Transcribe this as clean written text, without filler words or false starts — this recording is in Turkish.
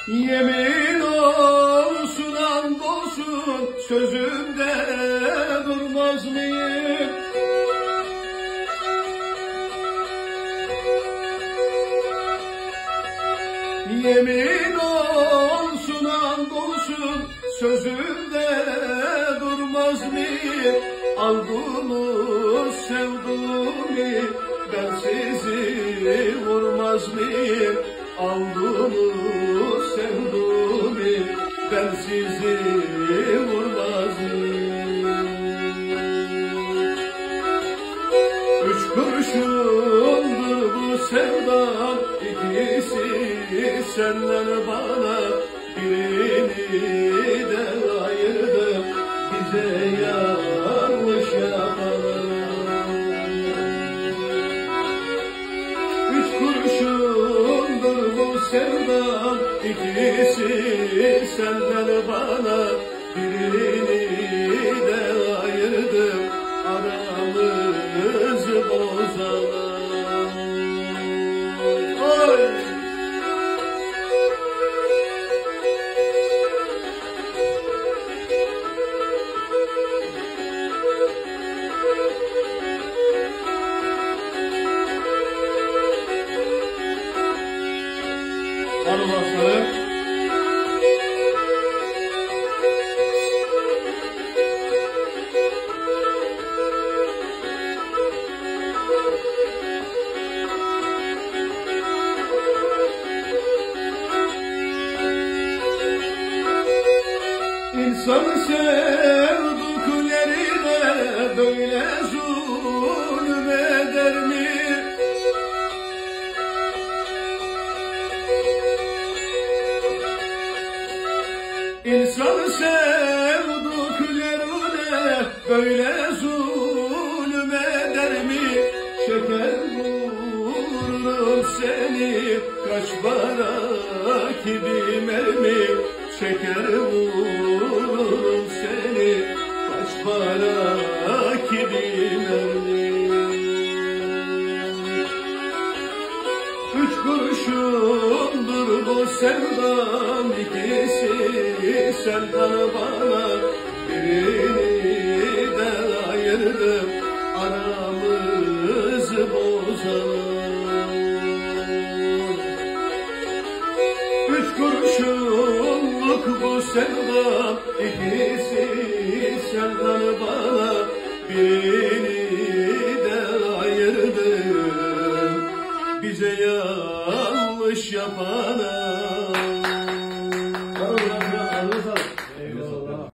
Yemin olsun and olsun sözümde durmaz mıyım? Yemin olsun and olsun sözümde durmaz mıyım? Aldınız sevduğumu ben sizi vurmaz mıyım? Aldınız sevduğumu ben sizi vurmaz mıyım? Üç kurşundur bu sevdan, ikisi senden bana, birini de ayırdım bize yanlış yapanlar. Üç kurşundur bu sevdan, ikisi senden bana, birini de ayırdım aramızı bozanlar. Oy! Anılaslarım İnsanı sevdiklerine böyle zulüm eder mi? İnsanı sevdiklerine böyle zulüm eder mi? Şeker vururum seni kaç para ki bir mermi? Şeker vururum seni kaç para ki bir mermi? Üç kurşundur bu sevdam, ikisi senden bana, birini de ayırdım aramızı bozanlar. Üç kurşunluk bu sevdam, ikisi senden bana, birini de ayırdım bize yanlış yapana.